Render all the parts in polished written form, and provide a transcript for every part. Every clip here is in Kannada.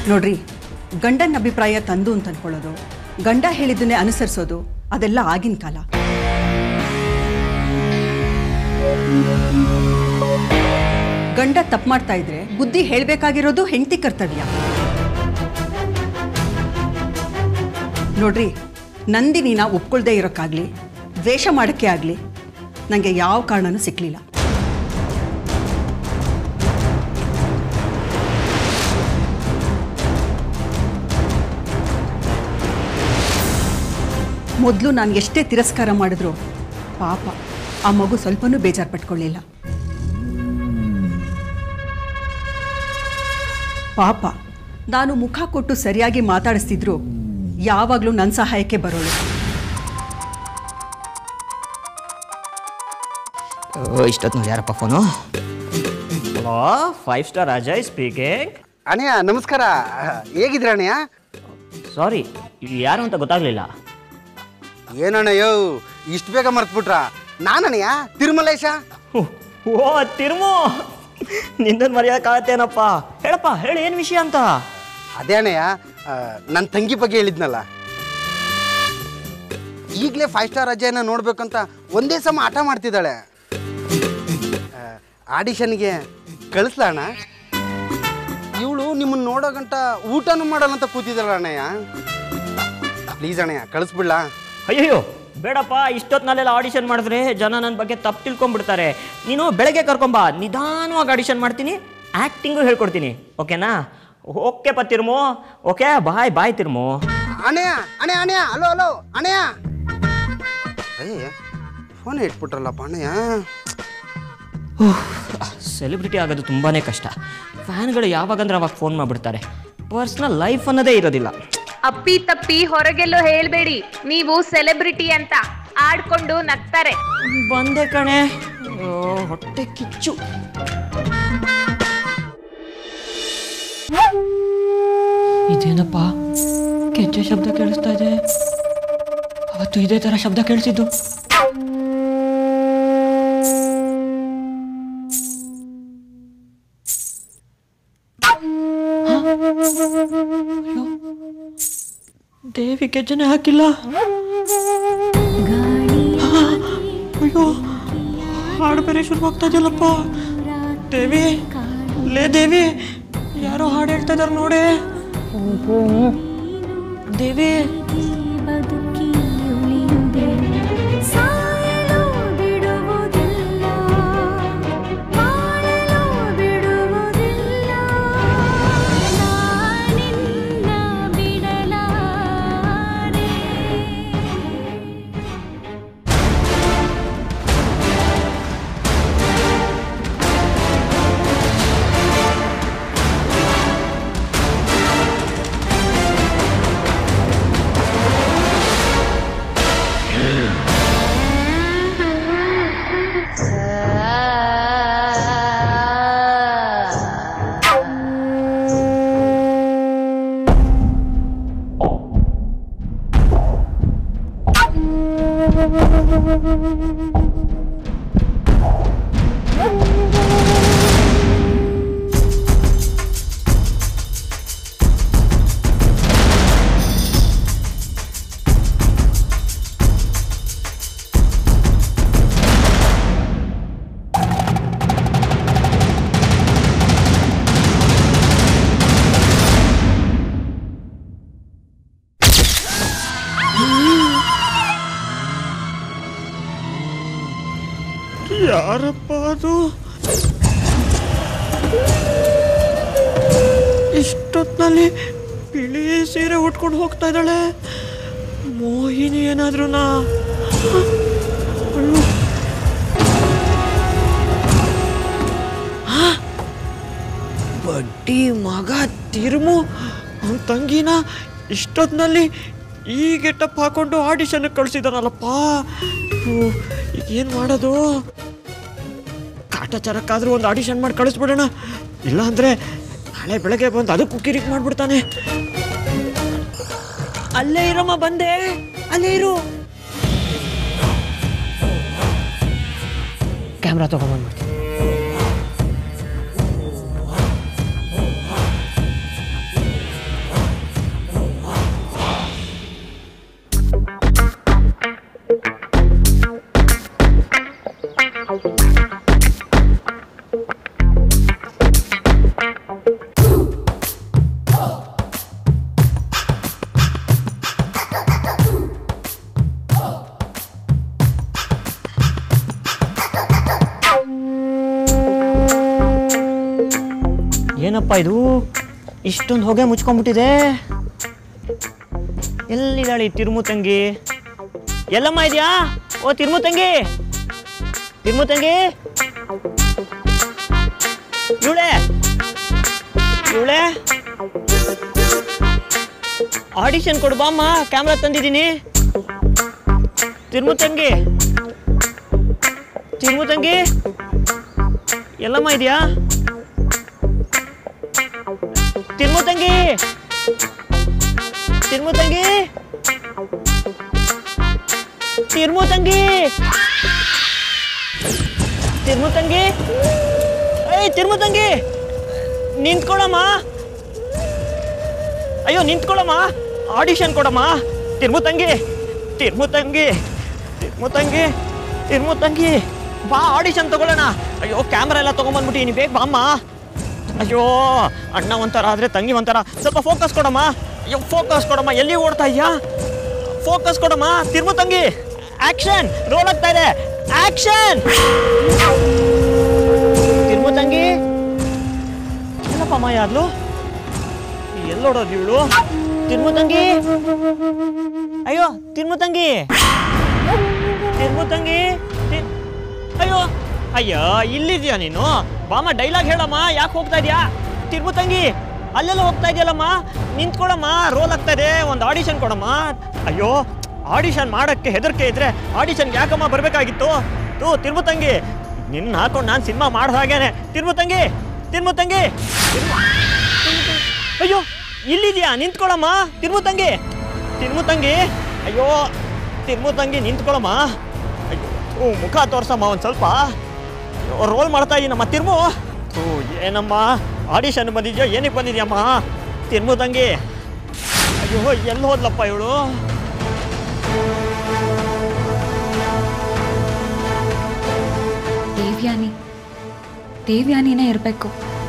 ನೋಡ್ರಿ, ಗಂಡನ ಅಭಿಪ್ರಾಯ ತಂದು ಅಂತ ಅನ್ಕೊಳ್ಳೋದು, ಗಂಡ ಹೇಳಿದ್ದನ್ನೇ ಅನುಸರಿಸೋದು ಅದೆಲ್ಲ ಆಗಿನ ಕಾಲ. ಗಂಡ ತಪ್ಪು ಮಾಡ್ತಾ ಇದ್ರೆ ಬುದ್ಧಿ ಹೇಳಬೇಕಾಗಿರೋದು ಹೆಂಡತಿ ಕರ್ತವ್ಯ. ನೋಡ್ರಿ, ನಂದಿನಿನ ಒಪ್ಕೊಳ್ದೇ ಇರೋಕ್ಕಾಗ್ಲಿ, ದ್ವೇಷ ಮಾಡೋಕ್ಕೆ ಆಗಲಿ ನನಗೆ ಯಾವ ಕಾರಣನೂ ಸಿಕ್ಕಲಿಲ್ಲ. ಮೊದಲು ನಾನು ಎಷ್ಟೇ ತಿರಸ್ಕಾರ ಮಾಡಿದ್ರು ಪಾಪ ಆ ಮಗು ಸ್ವಲ್ಪನೂ ಬೇಜಾರು ಪಟ್ಕೊಳ್ಳಿಲ್ಲ. ಪಾಪ ನಾನು ಮುಖ ಕೊಟ್ಟು ಸರಿಯಾಗಿ ಮಾತಾಡಿಸ್ತಿದ್ರು ಯಾವಾಗಲೂ ನನ್ನ ಸಹಾಯಕ್ಕೆ ಬರೋಳು. ಇಷ್ಟೊತ್ತು ಯಾರಪ್ಪ phone? Hello, 5 star Ajay speaking. ಅಣ್ಣಯ್ಯ ನಮಸ್ಕಾರ, ಹೇಗಿದ್ದೀರ ಅಣ್ಣಯ್ಯ? ಸಾರಿ, ಯಾರು ಅಂತ ಗೊತ್ತಾಗ್ಲಿಲ್ಲ. ಏನಣ್ಣಯ್ಯೋ ಇಷ್ಟು ಬೇಗ ಮರ್ತ್ಬಿಟ್ರ? ನಾನಣ್ಣಯ್ಯ, ತಿರುಮಲೇಶ. ಓ ತಿರುಮು, ನಿಂದನ್ ಮರೆಯೋಕ್ಕಾಗತ್ತೇನಪ್ಪ? ಹೇಳಪ್ಪ, ಹೇಳಿ ಏನು ವಿಷಯ ಅಂತ. ಅದೇ ಅಣ್ಣಯ್ಯ, ನನ್ನ ತಂಗಿ ಬಗ್ಗೆ ಹೇಳಿದ್ನಲ್ಲ, ಈಗಲೇ 5 ಸ್ಟಾರ್ ಅಜಯನ ನೋಡ್ಬೇಕಂತ ಒಂದೇ ಸಮ ಆಟ ಮಾಡ್ತಿದ್ದಾಳೆ. ಆಡಿಷನ್ಗೆ ಕಳಿಸ್ಲಾ ಅಣ್ಣ? ಇವಳು ನಿಮ್ಮನ್ನ ನೋಡೋ ಗಂಟ ಊಟನೂ ಮಾಡಲ್ಲ ಅಂತ ಕೂತಿದ್ದಾಳ ಅಣ್ಣಯ್ಯ. ಪ್ಲೀಸ್ ಅಣ್ಣಯ್ಯ, ಕಳಿಸ್ಬಿಡ್ಲಾ? ಅಯ್ಯಯ್ಯೋ ಬೇಡಪ್ಪ, ಇಷ್ಟೊತ್ತಿನಲ್ಲೆಲ್ಲ ಆಡಿಷನ್ ಮಾಡಿದ್ರೆ ಜನ ನನ್ನ ಬಗ್ಗೆ ತಪ್ಪು ತಿಳ್ಕೊಂಡ್ಬಿಡ್ತಾರೆ. ನೀನು ಬೆಳಗ್ಗೆ ಕರ್ಕೊಂಬಾ, ನಿಧಾನವಾಗಿ ಆಡಿಷನ್ ಮಾಡ್ತೀನಿ, ಆ್ಯಕ್ಟಿಂಗು ಹೇಳ್ಕೊಡ್ತೀನಿ. ಓಕೆನಾ? ಓಕೆಪ್ಪ Thirmu. Okay, bye bye Thirmu. ಅಣ್ಣಯ್ಯ ಅಣ್ಣಯ್ಯ ಅಣ್ಣಯ್ಯ, ಹಲೋ ಹಲೋ ಅಣ್ಣಯ್ಯ. ಅಯ್ಯ, ಫೋನ್ ಇಟ್ಬಿಟ್ರಲ್ಲಪ್ಪ ಅಣ್ಣಯ್ಯ. ಸೆಲೆಬ್ರಿಟಿ ಆಗೋದು ತುಂಬಾ ಕಷ್ಟ. ಫ್ಯಾನ್ಗಳು ಯಾವಾಗಂದ್ರೆ ಅವಾಗ ಫೋನ್ ಮಾಡಿಬಿಡ್ತಾರೆ. ಪರ್ಸ್ನಲ್ ಲೈಫ್ ಅನ್ನೋದೇ ಇರೋದಿಲ್ಲ. ಅಪ್ಪಿ ತಪ್ಪಿ ಹೊರಗೆಲ್ಲೋ ಹೇಳ್ಬೇಡಿ, ನೀವು ಸೆಲೆಬ್ರಿಟಿ ಅಂತ ಆಡ್ಕೊಂಡು ನಗ್ತಾರೆ. ಬಂದೆ ಕಣೆ, ಹೊಟ್ಟೆ ಕಿಚ್ಚು. ಇದೇನಪ್ಪ ಕೆಚ್ಚೆ ಶಬ್ದ ಕೇಳಿಸ್ತಾ ಇದೆ? ಅವತ್ತು ಇದೇ ತರ ಶಬ್ದ ಕೇಳಿಸಿದ್ದು. ದೇವಿ ಕೆಚ್ಚನೆ ಹಾಕಿಲ್ಲ. ಅಯ್ಯೋ, ಹಾಡು ಬೇರೆ ಶುರು ಆಗ್ತಾ ಇದೆಯಲ್ಲಪ್ಪ. ದೇವಿ, ಲೇ ದೇವಿ, ಯಾರೋ ಹಾಡು ಹೇಳ್ತಾ ಇದಾರೆ ನೋಡಿ. ದೇವಿ, ಯಾರಪ್ಪ ಅದು? ಇಷ್ಟೊತ್ತಿನಲ್ಲಿ ಬಿಳಿ ಸೀರೆ ಉಟ್ಕೊಂಡು ಹೋಗ್ತಾ ಇದ್ದಾಳೆ. ಮೋಹಿನಿ ಏನಾದ್ರು ನಾ? ಬಡ್ಡಿ ಮಗ ತಿರುಮು ಅವನ ತಂಗಿನ ಇಷ್ಟೊತ್ತಿನಲ್ಲಿ ಈ ಗೆಟಪ್ ಹಾಕೊಂಡು ಆಡಿಷನ್ ಕಳಿಸಿದಾನಲ್ಲಪ್ಪ. ಏನು ಮಾಡೋದು? ಕಾಟಾಚಾರಕ್ಕಾದ್ರೂ ಒಂದು ಆಡಿಷನ್ ಮಾಡಿ ಕಳಿಸ್ಬಿಡೋಣ, ಇಲ್ಲ ಅಂದರೆ ನಾಳೆ ಬೆಳಗ್ಗೆ ಬಂದು ಅದಕ್ಕೂ ಕಿರಿಕ್ ಮಾಡಿಬಿಡ್ತಾನೆ. ಅಲ್ಲೇ ಇರಮ್ಮ, ಬಂದೆ, ಅಲ್ಲೇ ಇರು. ಕ್ಯಾಮ್ರಾ ತಗೊಂಡ್ಬಂದ್ಬಿಡ್ತೀನಿ. ಏನಪ್ಪ ಇದು ಇಷ್ಟೊಂದು ಹೊಗೆ ಮುಚ್ಕೊಂಡ್ಬಿಟ್ಟಿದೆ. ಎಲ್ಲಿದ್ದಾಳೆ ತಿರುಮು ತಂಗಿ? ಎಲ್ಲಮ್ಮ ಇದೆಯಾ? ಓ ತಿರುಮು ತಂಗಿ, ತಿರುಮು ತಂಗಿ, ಇವಳೆ ಇವಳೆ ಆಡಿಷನ್ ಕೊಡು ಬಾಮ್ಮ, ಕ್ಯಾಮ್ರಾ ತಂದಿದ್ದೀನಿ. ತಿರುಮು ತಂಗಿ, ತಿರುಮು ತಂಗಿ, ಎಲ್ಲಮ್ಮ ಇದೆಯಾ? ತಿರುಮು ತಂಗಿ, ತಿರುಮು ತಂಗಿ, ತಿರುಮು ತಂಗಿ, ತಿರುಮು ತಂಗಿ, ಏಯ್ ತಿರುಮು ತಂಗಿ, ನಿಂತ್ಕೊಳಮ್ಮ. ಅಯ್ಯೋ ನಿಂತ್ಕೊಳಮ್ಮ, ಆಡಿಷನ್ ಕೊಡಮ್ಮ. ತಿರುಮು ತಂಗಿ, ತಿರುಮು ತಂಗಿ, ತಿರುಮು ತಂಗಿ, ತಿರುಮು ತಂಗಿ, ಬಾ ಆಡಿಷನ್ ತಗೊಳ್ಳೋಣ. ಅಯ್ಯೋ ಕ್ಯಾಮ್ರಾ ಎಲ್ಲ ತೊಗೊಂಬಂದ್ಬಿಟ್ಟು ನೀನು ಬೇಗ ಬಾಮ್ಮ. ಅಯ್ಯೋ ಅಣ್ಣ ಒಂಥರ ಆದರೆ ತಂಗಿ ಒಂಥರ, ಸ್ವಲ್ಪ ಫೋಕಸ್ ಕೊಡಮ್ಮ. ಅಯ್ಯೋ ಫೋಕಸ್ ಕೊಡಮ್ಮ, ಎಲ್ಲಿ ಓಡ್ತಾ ಇದೆಯಾ? ಫೋಕಸ್ ಕೊಡಮ್ಮ. ತಿರುಮು ತಂಗಿ, ಆಕ್ಷನ್, ರೋಲ್ ಆಗ್ತಾ ಇದೆ, ಆಕ್ಷನ್. ತಿರುಮು ತಂಗಿ, ಏನಪ್ಪ ಮಾಯ ಆದ್ಲು? ಎಲ್ಲೋಡೋದು ಇವಳು? ತಿರುಮು ತಂಗಿ, ಅಯ್ಯೋ ತಿರುಮು ತಂಗಿ, ತಿರುಮು ತಂಗಿ, ಅಯ್ಯೋ ಅಯ್ಯೋ ಇಲ್ಲಿದ್ಯಾ ನೀನು? ಬಾಮ ಡೈಲಾಗ್ ಹೇಳಮ್ಮ, ಯಾಕೆ ಹೋಗ್ತಾ ಇದೆಯಾ? ತಿರುಮು ತಂಗಿ, ಅಲ್ಲೆಲ್ಲ ಹೋಗ್ತಾ ಇದೆಯಲ್ಲಮ್ಮ, ನಿಂತ್ಕೊಳಮ್ಮ, ರೋಲ್ ಆಗ್ತಾ ಇದೆ, ಒಂದು ಆಡಿಷನ್ ಕೊಡಮ್ಮ. ಅಯ್ಯೋ ಆಡಿಷನ್ ಮಾಡೋಕ್ಕೆ ಹೆದರಿಕೆ ಇದ್ರೆ ಆಡಿಷನ್ಗೆ ಯಾಕಮ್ಮ ಬರಬೇಕಾಗಿತ್ತು? ತಿರುಮು ತಂಗಿ, ನಿನ್ನ ಹಾಕೊಂಡು ನಾನು ಸಿನಿಮಾ ಮಾಡೋ ಹಾಗೇನೆ. ತಿರುಮು ತಂಗಿ, ತಿರುಮು ತಂಗಿ, ಅಯ್ಯೋ ಇಲ್ಲಿದ್ಯಾ? ನಿಂತ್ಕೊಳಮ್ಮ ತಿರುಮು ತಂಗಿ, ತಿರುಮು ತಂಗಿ, ಅಯ್ಯೋ ತಿರುಮು ತಂಗಿ ನಿಂತ್ಕೊಳಮ್ಮ. ಅಯ್ಯೋ ಮುಖ ತೋರ್ಸಮ್ಮ ಒಂದು ಸ್ವಲ್ಪ, ರೋಲ್ ಮಾಡ್ತಾ ಇದ್ದೀನಮ್ಮ. ತಿರುಮು, ಏನಮ್ಮ ಆಡಿಷನ್ ಬಂದಿದ್ಯೋ, ಏನಕ್ಕೆ ಬಂದಿದ್ಯಮ್ಮ? ತಿರುಮು ತಂಗಿ, ಅಯ್ಯೋ ಎಲ್ಲಿ ಹೋದ್ಲಪ್ಪ ಇವಳು? ದೇವ್ಯಾನಿನೇ ಇರಬೇಕು.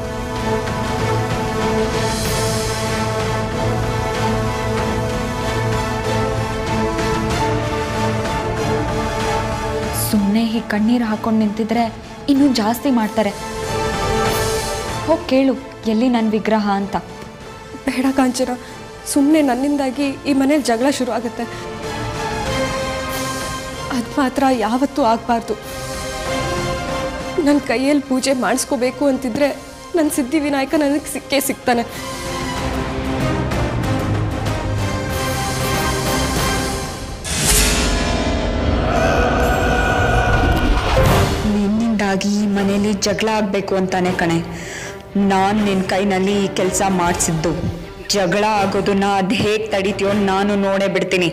ಸುಮ್ಮನೆ ಹೀಗೆ ಕಣ್ಣೀರು ಹಾಕೊಂಡು ನಿಂತಿದ್ರೆ ಇನ್ನೂ ಜಾಸ್ತಿ ಮಾಡ್ತಾರೆ. ಹೋಗಿ ಕೇಳು ಎಲ್ಲಿ ನನ್ನ ವಿಗ್ರಹ ಅಂತ. ಬೇಡ ಕಾಂಚನ, ಸುಮ್ಮನೆ ನನ್ನಿಂದಾಗಿ ಈ ಮನೇಲಿ ಜಗಳ ಶುರು ಆಗುತ್ತೆ. ಅದು ಮಾತ್ರ ಯಾವತ್ತೂ ಆಗಬಾರ್ದು. ನನ್ನ ಕೈಯಲ್ಲಿ ಪೂಜೆ ಮಾಡಿಸ್ಕೋಬೇಕು ಅಂತಿದ್ರೆ ನನ್ನ ಸಿದ್ಧಿವಿನಾಯಕ ನನಗೆ ಸಿಕ್ಕೇ ಸಿಗ್ತಾನೆ. ನಿನ್ನಿಂದಾಗಿ ಈ ಮನೇಲಿ ಜಗಳ ಆಗಬೇಕು ಅಂತಾನೆ ಕಣೆ ನಾನು ನಿನ್ನ ಕೈನಲ್ಲಿ ಈ ಕೆಲಸ ಮಾಡಿಸಿದ್ದು. ಜಗಳ ಆಗೋದನ್ನ ಅದು ಹೇಗೆ ತಡಿತೀಯೋ ನಾನು ನೋಡೇ ಬಿಡ್ತೀನಿ.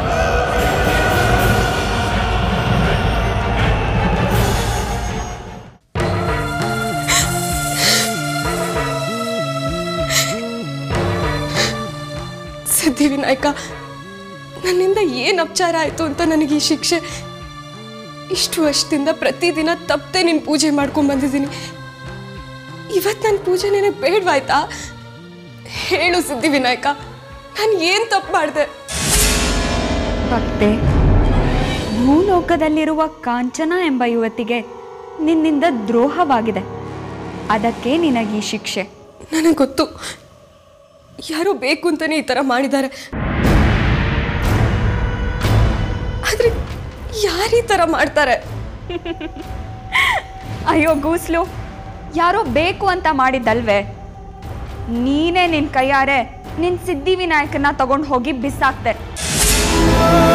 ಸಿದ್ಧಿವಿನಾಯಕ, ನನ್ನಿಂದ ಏನು ಅಪಚಾರ ಆಯಿತು ಅಂತ ನನಗೆ ಈ ಶಿಕ್ಷೆ. ಇಷ್ಟು ವರ್ಷದಿಂದ ಪ್ರತಿದಿನ ತಪ್ಪದೆ ನಿನ್ನ ಪೂಜೆ ಮಾಡ್ಕೊಂಡು ಬಂದಿದ್ದೀನಿ. ಇವತ್ತು ನನ್ನ ಪೂಜೆ ನನಗೆ ಬೇಡವಾಯ್ತಾ? ಹೇಳು ಸಿದ್ಧಿವಿನಾಯಕ, ನಾನು ಏನು ತಪ್ಪು ಮಾಡಿದೆ? ಭಕ್ತೆ, ಭೂಲೋಕದಲ್ಲಿರುವ ಕಾಂಚನ ಎಂಬ ಯುವತಿಗೆ ನಿನ್ನಿಂದ ದ್ರೋಹವಾಗಿದೆ. ಅದಕ್ಕೆ ನಿನಗೆ ಈ ಶಿಕ್ಷೆ. ನನಗೆ ಗೊತ್ತು, ಯಾರೋ ಬೇಕು ಅಂತಾನೆ ಈ ಥರ ಮಾಡಿದ್ದಾರೆ. ಆದರೆ ಯಾರು ಈ ಥರ ಮಾಡ್ತಾರೆ? ಅಯ್ಯೋ ಗೂಸ್ಲು, ಯಾರೋ ಬೇಕು ಅಂತ ಮಾಡಿದ್ದಲ್ವೇ? ನೀನೇ ನಿನ್ನ ಕೈಯಾರೆ ನಿನ್ನ ಸಿದ್ಧಿವಿನಾಯಕನ ತಗೊಂಡು ಹೋಗಿ ಬಿಸಾಕ್ತೆ.